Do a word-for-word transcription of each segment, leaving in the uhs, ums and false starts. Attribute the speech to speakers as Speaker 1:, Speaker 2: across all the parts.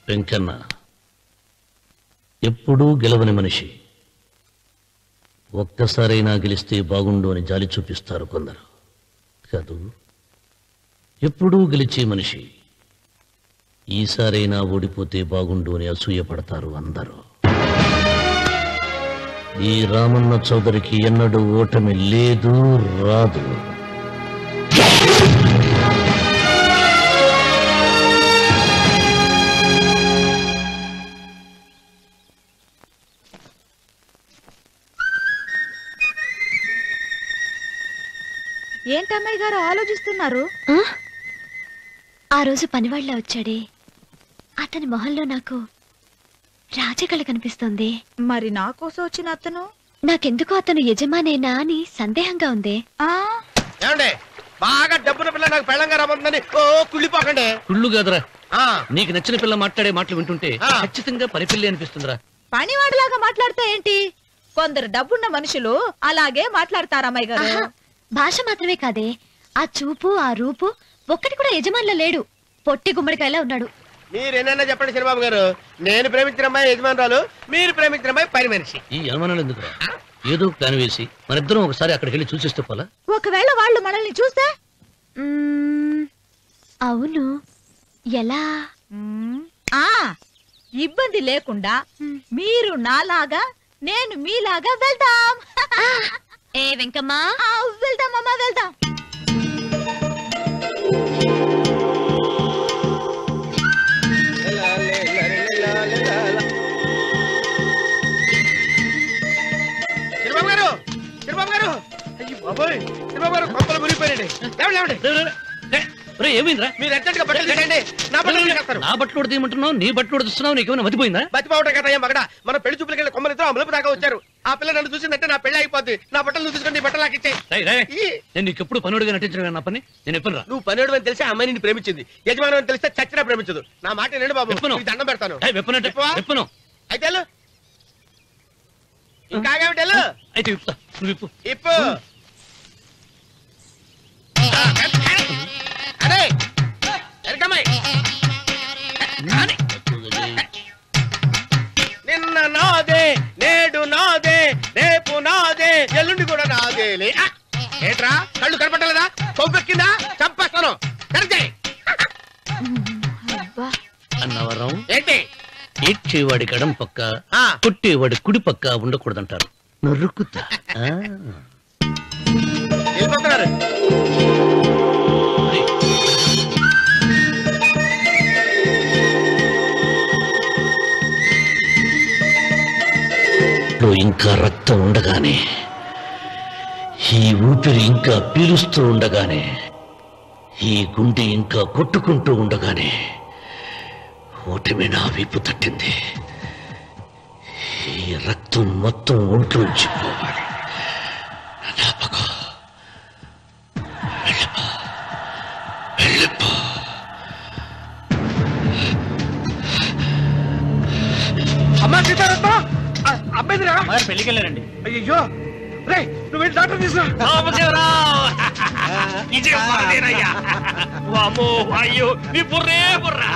Speaker 1: వెంకన్న ఎప్పుడూ గెలవని మనిషి. ఒక్కసారైనా గెలిస్తే బాగుండు అని జాలి చూపిస్తారు కొందరు. కాదు, ఎప్పుడూ గెలిచే మనిషి. ఈసారైనా ఓడిపోతే బాగుండు అని అసూయపడతారు అందరూ. ఈ రామన్న చౌదరికి ఎన్నడూ ఓటమి లేదు, రాదు.
Speaker 2: ఏంటమ్మాయి గారు ఆలోచిస్తున్నారు?
Speaker 3: ఆ రోజు పనివాళ్ళ వచ్చాడే, అతని మొహంలో నాకు రాజకళ కనిపిస్తుంది.
Speaker 2: మరి నా కోసం వచ్చిన అతను
Speaker 3: నాకెందుకో అతను యజమానేనా అని సందేహంగా ఉంది.
Speaker 4: బాగా డబ్బున పిల్ల నాకు పెళ్ళంగా రమ్మందని ఓ కుళ్ళిపోకండి.
Speaker 1: కుళ్ళు కాదురా, నీకు నచ్చిన పిల్ల మాట్లాడే మాటలు వింటుంటే ఖచ్చితంగా పరిపిల్లి అనిపిస్తుందిరా.
Speaker 2: పనివాడిలాగా మాట్లాడతా ఏంటి? కొందరు డబ్బున్న మనుషులు అలాగే మాట్లాడతారు అమ్మాయి గారు.
Speaker 3: భాష మాత్రమే కాదే, ఆ చూపు ఆ రూపు ఒక్కటి కూడా యజమానిలో లేడు. పొట్టి గుమ్మడికాయలా ఉన్నాడు.
Speaker 4: మీరేనన్నా చెప్పండి చంద్రబాబు గారు, నేను ప్రేమించిన అమ్మాయి యజమానురాలు, మీరు ప్రేమించిన అమ్మాయి పని మనిషి.
Speaker 1: ఈ అనుమానాలు ఎందుకురా? ఏదో ప్లాన్ వేసి మనిద్దరం ఒకసారి అక్కడికి వెళ్ళి చూసేస్తే పోలా?
Speaker 2: ఒకవేళ వాళ్ళు మనల్ని చూస్తే?
Speaker 3: అవును, ఎలా?
Speaker 2: ఆ ఇబ్బంది లేకుండా మీరు నాలాగా నేను మీలాగా వెళ్దాం.
Speaker 3: ఏ వెంకమ్మా,
Speaker 2: వెళ్దాం అమ్మా, వెళ్దాం.
Speaker 4: చంద్రబాబు గారు, చంద్రబాబు గారు, అయ్యో బాబోయ్, చంద్రబాబు గారు కొంపలు మునిగిపోయారండి.
Speaker 1: ఏమైందిరా?
Speaker 4: మీరు అర్జెంట్ గా బట్టలు తీసేయండి. నా బట్టలు తీసేస్తారు.
Speaker 1: నా బట్టలు తీయమంటున్నావు, నీ బట్టలు తీస్తున్నావు, నీకేమైనా మతిపోయిందా?
Speaker 4: బతిపోవటం కదా ఏం మగడ, మన పెళ్లి చూపులకి వెళ్ళి కొమ్మలు ఇద్దరు అమలుపు దాకా వచ్చారు. ఆ పిల్ల నన్ను చూసిందంటే నా పెళ్లి అయిపోద్ది. నా బట్టలు తీసుకొని బట్టలు నాకు ఇచ్చేయి.
Speaker 1: నేను నీకు ఎప్పుడు పనుడిగా నటించడం నా పని. నేను ఎప్పుడు రా,
Speaker 4: నువ్వు పనుడు అని తెలిసి ఆ అమ్మాయి నిన్ను ప్రేమించింది. యజమాని అని తెలిస్తే చచ్చినా ప్రేమించదు. నా మాట వినండి బాబు, నీకు దండం పెడతాను.
Speaker 1: చెప్పను
Speaker 4: అయితే వెళ్ళు. ఇంకా ఆగావిటి వెళ్ళు.
Speaker 1: అయితే ఇప్పుతా, నువ్వు ఇప్పు
Speaker 4: ఇప్పు. అరే ఎరకమ్మాయి, నిన్న నాదే, నేడు నాదే, రేపు నాదే, ఎల్లుండి కూడా నాదే. ఏట్రా కళ్ళు కనపట్టలేదా? కొవ్వెక్కిందా? చంపేస్తాను. కరెక్టే
Speaker 1: అన్నవరం.
Speaker 4: ఏంటి?
Speaker 1: ఏడ్చేవాడి గడం పక్క, కొట్టేవాడి కుడి పక్క ఉండకూడదంటారు. నరుకుతా
Speaker 4: వెళ్ళిపోతున్నారు.
Speaker 1: ఇంకా రక్తం ఉండగానే, ఈ ఊపిరి ఇంకా పీలుస్తూ ఉండగానే, ఈ గుండె ఇంకా కొట్టుకుంటూ ఉండగానే ఓటమి నా వీపు తట్టింది. ఈ రక్తం మొత్తం ఒంట్లోంచి పోవాలి. వెళ్ళిపో.
Speaker 4: అమ్మా సీతారత్న, అబ్బాయి
Speaker 5: పెళ్లికి వెళ్ళారండి.
Speaker 4: అయ్యో రే, నువ్వు వెళ్ళి డాక్టర్ తీసుకురా.
Speaker 5: అయ్యో నీ బుర్రే బుర్రా.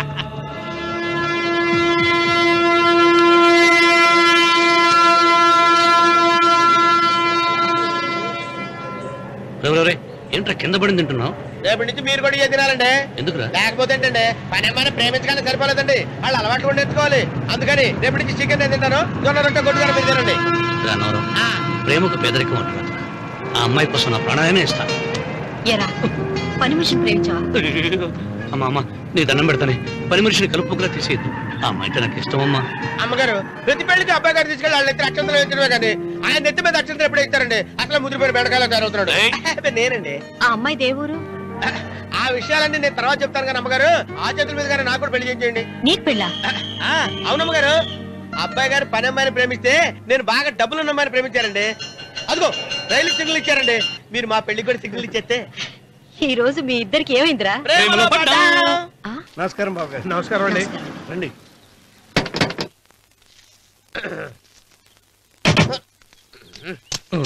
Speaker 1: ఏంట్రా కింద పడింది తింటున్నావు?
Speaker 4: రేపటి నుంచి మీరు కూడా ఇదే తినాలండి.
Speaker 1: ఎందుకురా?
Speaker 4: లేకపోతే ఏంటండి, పని ఏమైనా ప్రేమించగానే సరిపోలేదండి, వాళ్ళు అలవాటు కూడా నేర్చుకోవాలి. అందుకని రేపటి నుంచి చికెన్ నేను తింటాను, జొన్న రొట్టె కొట్టుకొని మీరు తినండి.
Speaker 1: ప్రేమకు పేదరికం అంటున్నా. ఆ అమ్మాయి కోసం నా ప్రాణాయమే ఇస్తాను.
Speaker 3: పని మనిషిని ప్రేమించావా?
Speaker 1: అమ్మా అమ్మ, నీ దండం పెడతానే, పని మనిషిని కలుపుకులా తీసేయద్దు. ఆ అమ్మాయి అంటే నాకు ఇష్టం అమ్మా.
Speaker 4: అమ్మగారు, ప్రతి పెళ్లికి అబ్బాయి గారు తీసుకెళ్ళి వాళ్ళ ఎత్తి అక్షంతలు వేయించడమే కానీ ఆయన నెత్తి మీద అక్షంతలు ఎప్పుడు ఇస్తారండి? అసలు ముదిరిపోయిన బెడకాయలో తయారవుతున్నాడు. నేనండి.
Speaker 3: ఆ అమ్మాయి దేవురు.
Speaker 4: ఆ విషయాలన్నీ నేను తర్వాత చెప్తాను కానీ అమ్మగారు, ఆ చేతుల మీద గారు నాకు కూడా పెళ్లి చేయండి.
Speaker 3: నీకు పెళ్ళా?
Speaker 4: అవునమ్మగారు, అబ్బాయి గారు పని అమ్మాయిని ప్రేమిస్తే నేను బాగా డబ్బులున్న అమ్మాయిని ప్రేమించారండి. అదిగో రైలు సిగ్నల్ ఇచ్చారండి. మీరు మా పెళ్లికి కూడా సిగ్నల్ ఇచ్చేస్తే.
Speaker 3: ఈ రోజు మీ ఇద్దరికి ఏమైందిరా?
Speaker 4: నమస్కారం బాబు గారు. నమస్కారం అండి. రండి.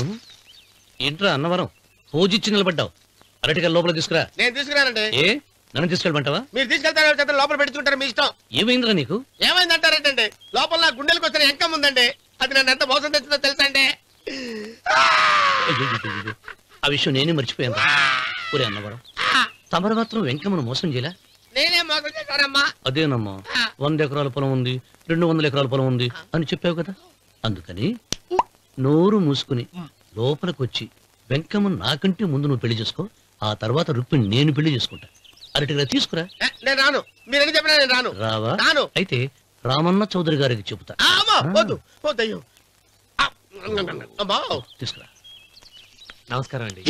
Speaker 1: ఏంట్రా అన్నవరం, పోజిచ్చి నిలబడ్డావు? అరటిగా లోపల తీసుకురా.
Speaker 4: నేను తీసుకురానండి.
Speaker 1: ఏ నన్ను తీసుకెళ్ళమంటావా?
Speaker 4: మీరు తీసుకెళ్తారు లోపల పెట్టుకుంటారు, మీ ఇష్టం.
Speaker 1: ఏమైందిరా నీకు?
Speaker 4: ఏమైందంటారేంటండి? లోపల నా గుండెలకు వచ్చిన ఎంకం ఉందండి, అది నన్ను ఎంత మోసం తెచ్చిందో తెలుసా అండి?
Speaker 1: ఆ విషయం నేనే మర్చిపోయాను. ఒరే అన్నవరం, తమరు మాత్రం వెంకమ్మను మోసం చేయలే?
Speaker 4: నేనే మోసం చేశానమ్మా.
Speaker 1: అదేనమ్మా, వంద ఎకరాల పొలం ఉంది, రెండు వందల ఎకరాల పొలం ఉంది అని చెప్పావు కదా, అందుకని నోరు మూసుకుని లోపలికి వచ్చి వెంకమ్మను నాకంటే ముందు నువ్వు పెళ్లి చేసుకో, ఆ తర్వాత రుక్మిణి నేను పెళ్లి చేసుకుంటా. అరటిగా తీసుకురా.
Speaker 4: నేను రాను, మీరని చెప్పినా నేను రాను.
Speaker 1: రావా?
Speaker 4: రాను.
Speaker 1: అయితే రామన్న చౌదరి గారికి చెబుతా.
Speaker 4: వద్దు వద్దయ్యో,
Speaker 1: తీసుకురా.
Speaker 5: నమస్కారం అండి.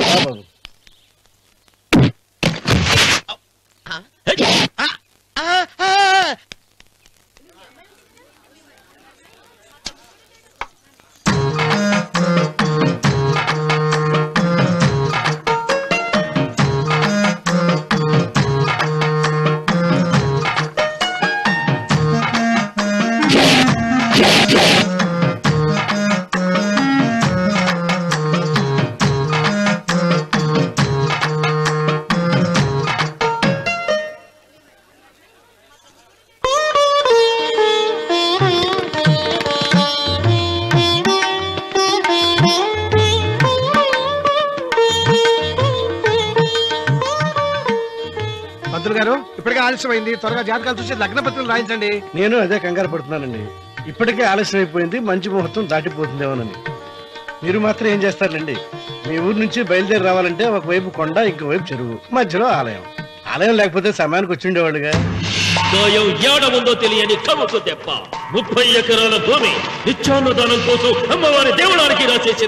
Speaker 6: గారు ఇప్పటికే ఆలస్యమైంది, త్వరగా జాతకాలు చూసి లగ్న పత్రికలు రాయించండి.
Speaker 7: నేను అదే కంగారు పడుతున్నానండి. ఇప్పటికే ఆలస్యం అయిపోయింది, మంచి ముహూర్తం దాటిపోతుందేమోనని. మీరు మాత్రం ఏం చేస్తారండి? మీ ఊరు నుంచి బయలుదేరి రావాలంటే ఒకవైపు కొండ, ఇంకోవైపు చెరువు, మధ్యలో ఆలయం. ఆలయం లేకపోతే సమయానికి వచ్చి ఉండేవాళ్ళుగా.
Speaker 5: ఏడముందో తెలియని కవుకు దెబ్బ. ముప్పై ఎకరాల భూమి నిత్యాన్నదానం కోసం అమ్మవారి దేవుడానికి రాసేసిన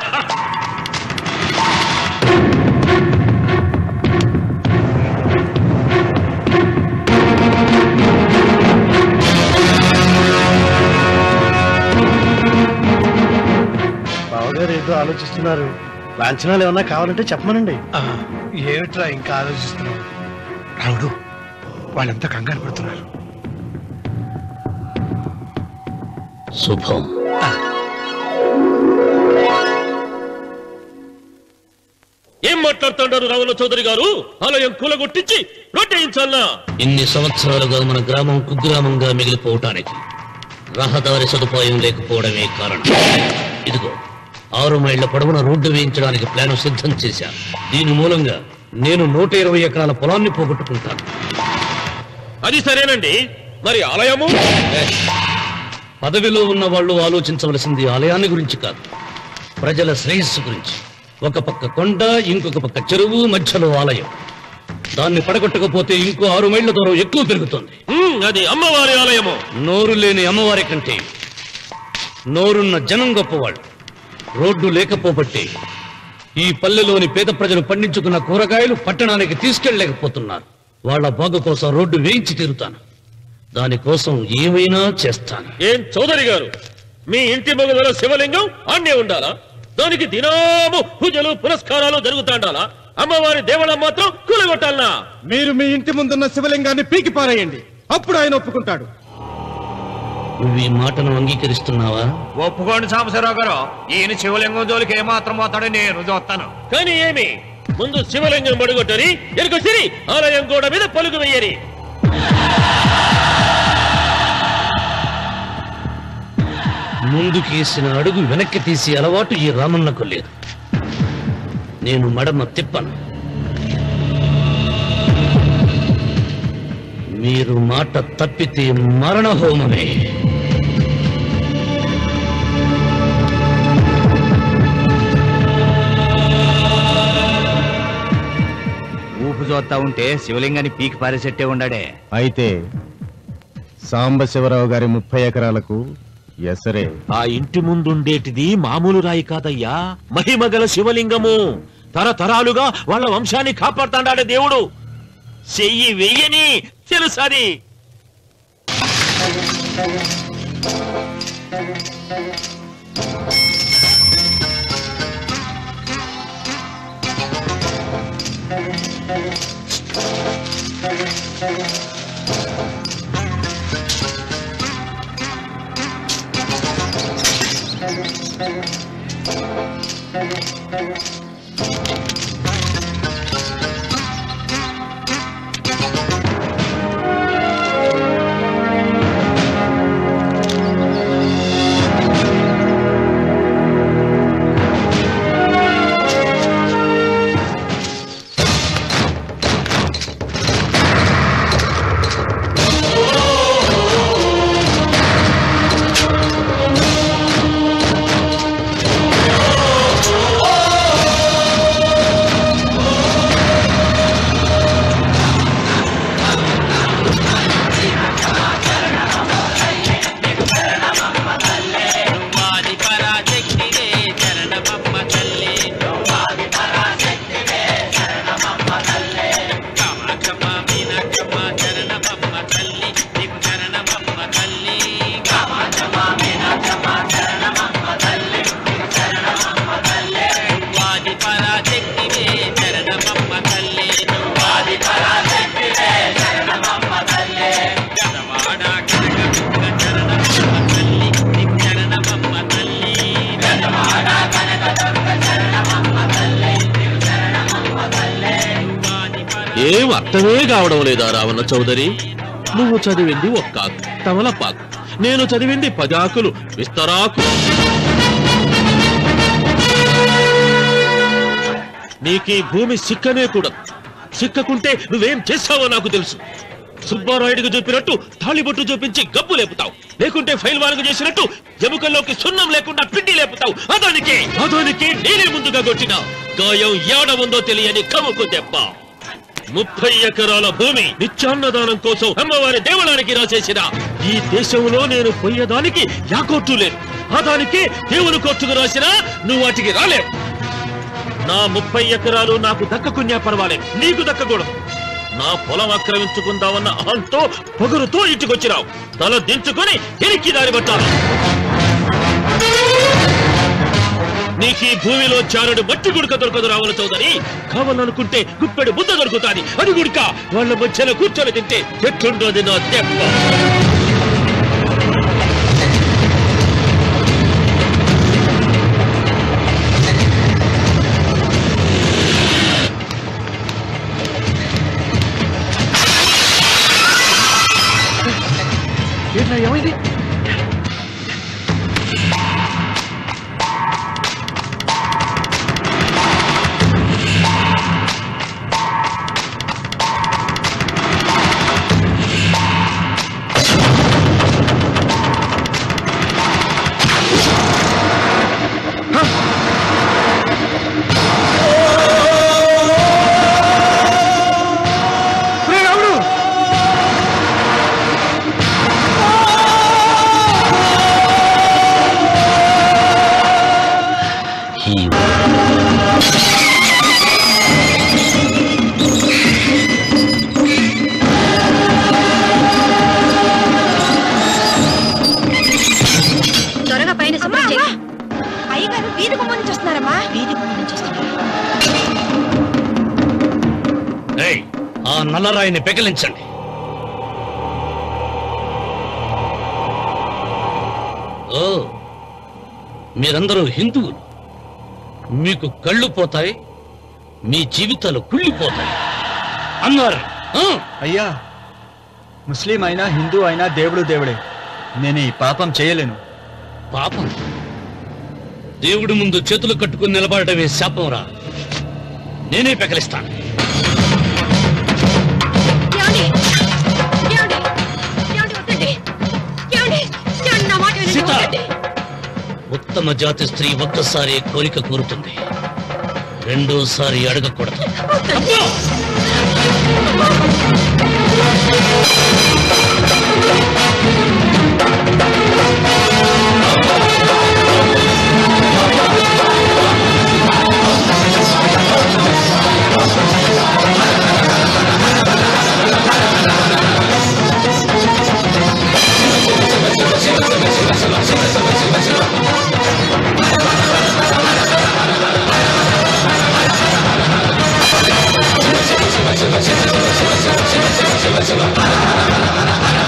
Speaker 7: బావగారు ఏదో ఆలోచిస్తున్నారు. లాంఛనాలు ఏమన్నా కావాలంటే చెప్పమనండి.
Speaker 6: ఏమిట్రా ఇంకా ఆలోచిస్తున్నావు? రావుడు, వాళ్ళంతా కంగారు పడుతున్నారు.
Speaker 1: శుభం.
Speaker 5: ఏం మాట్లాడుతున్నారు రావుల చౌదరి గారు? ఆలయం కూలగొట్టించి రొట్టేయించాలా?
Speaker 1: ఇన్ని సంవత్సరాలుగా మన గ్రామం కుగ్రామంగా మిగిలిపోవటానికి రహదారి సదుపాయం లేకపోవడమే కారణం. ఇదిగో ఆరు మైళ్ల పొడవున రోడ్డు వేయించడానికి ప్లాన్ సిద్ధం చేశాను. దీని మూలంగా నేను నూట ఇరవై ఎకరాల పొలాన్ని పోగొట్టుకుంటాను.
Speaker 5: అది సరేనండి, మరి ఆలయము?
Speaker 1: పదవిలో ఉన్న వాళ్ళు ఆలోచించవలసింది ఆలయాన్ని గురించి కాదు, ప్రజల శ్రేయస్సు గురించి. ఒక పక్క కొండ, ఇంకొక పక్క చెరువు, మధ్యలో ఆలయం. దాన్ని పడగొట్టకపోతే ఇంకో ఆరు మైళ్ల దూరం ఎక్కువ పెరుగుతుంది.
Speaker 5: అది అమ్మవారి ఆలయము.
Speaker 1: నోరు లేని అమ్మవారి కంటే నోరున్న జనం గొప్పవాళ్ళు. రోడ్డు లేకపోబట్టే ఈ పల్లెలోని పేద ప్రజలు పండించుకున్న కూరగాయలు పట్టణానికి తీసుకెళ్లలేకపోతున్నారు. వాళ్ల బాగు కోసం రోడ్డు వేయించి తీరుతాను. దానికోసం ఏమైనా చేస్తాను.
Speaker 5: ఏం చౌదరి గారు, మీ ఇంటి మొగల శివలింగం ఆన్నే ఉండాలా? దానికి దినాము పూజలు పురస్కారాలు జరుగుతాండాలా? అమ్మవారి దేవళం మాత్రం కూలగొట్టాలనా?
Speaker 6: మీరు మీ ఇంటి ముందున్న శివలింగాన్ని పీకి పారేయండి, అప్పుడు ఆయన ఒప్పుకుంటాడు.
Speaker 1: నువ్వు ఈ మాటను అంగీకరిస్తున్నావా?
Speaker 5: ఒప్పుకోండి సాంబశివరావు గారు, ఈయన శివలింగం జోలికి ఏమాత్రం పోతాడో నేను చూస్తాను. కానీ ఏమి, ముందు శివలింగం పడగొట్టని ఎరుక సిరి ఆలయం గోడ మీద పలుకు వెయ్యరి.
Speaker 1: ముందుకేసిన అడుగు వెనక్కి తీసి అలవాటు ఈ రామన్నకు లేదు. నేను మడమ తిప్పను. మీరు మాట తప్పితే మరణ హోమమే.
Speaker 8: ఊపు చూస్తా ఉంటే శివలింగాన్ని పీకి పారేసెట్టే ఉండాడే.
Speaker 9: అయితే సాంబశివరావు గారి ముప్పై ఎకరాలకు ఎసరే.
Speaker 5: ఆ ఇంటి ముందుండేటిది మామూలు రాయి కాదయ్యా, మహిమగల శివలింగము. తరతరాలుగా వాళ్ళ వంశాన్ని కాపాడుతాడాడే దేవుడు. చెయ్యి వెయ్యని తెలుసది. అర్థమే కావడం లేదా రావణ చౌదరి? నువ్వు చదివింది ఒక్కాకు తమలపాకు, నేను చదివింది పదాకులు విస్తరాకు. నీకీ భూమి సిక్కనే కూడదు. సిక్కకుంటే నువ్వేం చేస్తావో నాకు తెలుసు. సుబ్బారాయుడికి చూపినట్టు తాళిబొట్టు చూపించి గబ్బు లేపుతావు, లేకుంటే ఫైల్ వారికి చేసినట్టు ఎముకల్లోకి సున్నం లేకుండా పిండి లేపుతావు. అదానికి అదానికి నేనే ముందుగా కొట్టిన గాయం ఏడ ఉందో తెలియని కముకు దెబ్బ. ముప్పై ఎకరాల భూమి నిత్యాన్నదానం కోసం అమ్మవారి దేవాలయానికి రాసేసిన ఈ దేశంలో నేను పోయేదానికి యాకోర్టు లేదు. అదానికి దేవుని కోర్టుకు రాసినా నువ్వు వాటికి రాలేవు. నా ముప్పై ఎకరాలు నాకు దక్కకున్నా పర్వాలేదు, నీకు దక్కకూడదు. నా పొలం ఆక్రమించుకుందామన్న అహంతో పొగరుతో ఇంటికొచ్చినావు. తల దించుకొని ఎనికి దారి పట్టాలి. నీకు ఈ భూమిలో చారుడు మట్టి గుడక దొరకదు రావణ చౌదరి. కావాలనుకుంటే గుప్పెడు బుద్ధ దొరుకుతాది. అది గుడక వాళ్ళ మధ్యలో కూర్చొని తింటే ఎట్లుండోది నా దెబ్బ.
Speaker 7: ఏమైంది?
Speaker 1: ఆ నల్లరాయిని పెకిలించండి. ఓ, మీరందరూ హిందువులు. మీకు కళ్ళు పోతాయి, మీ జీవితాలు కుళ్ళిపోతాయి అన్నారు.
Speaker 8: అయ్యా, ముస్లిం అయినా హిందూ అయినా దేవుడు దేవుడే. నేను ఈ పాపం చేయలేను.
Speaker 1: పాపం? దేవుడి ముందు చేతులు కట్టుకుని నిలబడటమే శాపం రా. నేనే పెకలిస్తాను. ఉత్తమ జాతి స్త్రీ ఒక్కసారి కోరిక కోరుతుంది, రెండోసారి అడగకూడదు.
Speaker 10: Shiva, Shiva, Shiva, Shiva, Shiva, Shiva, Shiva, Shiva, Shiva, Shiva.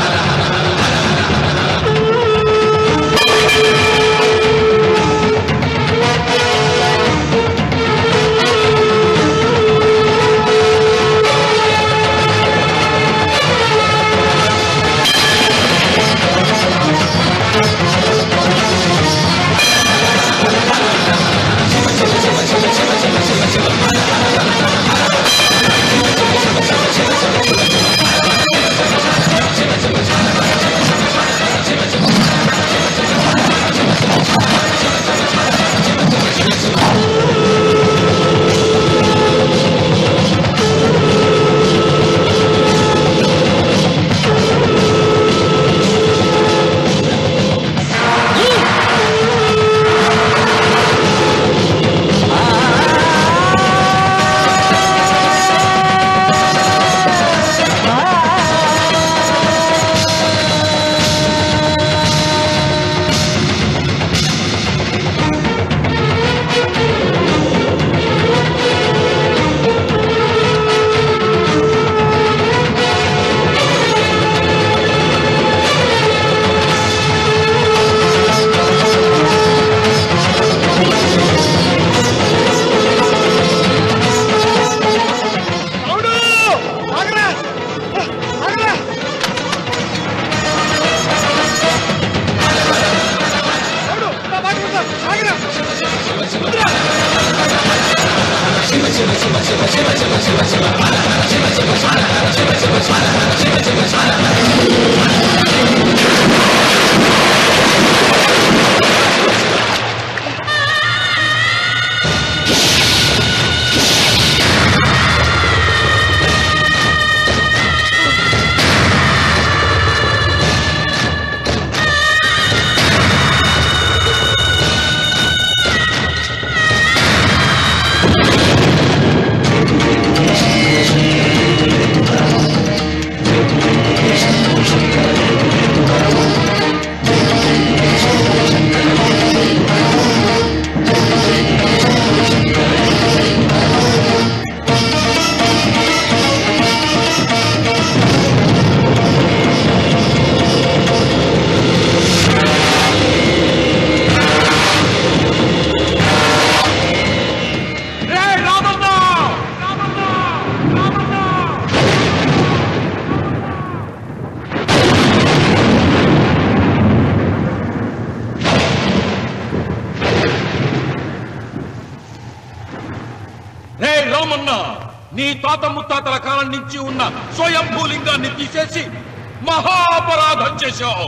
Speaker 10: నీ తాత ముత్తాతల కాలం నుంచి ఉన్న స్వయంభూలింగాన్ని తీసేసి మహాపరాధం చేశావు.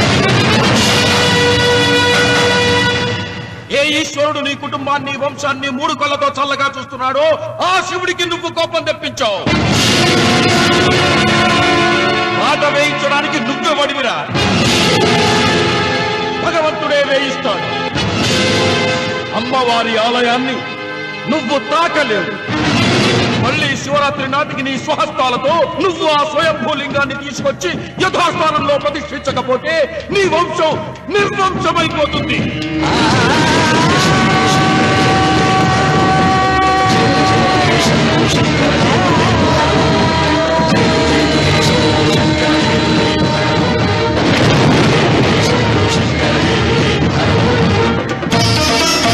Speaker 10: ఏ ఈశ్వరుడు నీ కుటుంబాన్ని వంశాన్ని మూడు కళ్ళతో చల్లగా చూస్తున్నాడో ఆ శివుడికి నువ్వు కోపం తెప్పించావు. మాట వేయించడానికి నువ్వే వడివిరా, భగవంతుడే వేయిస్తాడు. అమ్మవారి ఆలయాన్ని నువ్వు తాకలేవు. మళ్ళీ శివరాత్రి నాటికి నీ స్వహస్తాలతో నువ్వు ఆ స్వయంభూలింగాన్ని తీసుకొచ్చి యథాస్థానంలో ప్రతిష్ఠించకపోతే నీ వంశం నిర్వంశమైపోతుంది.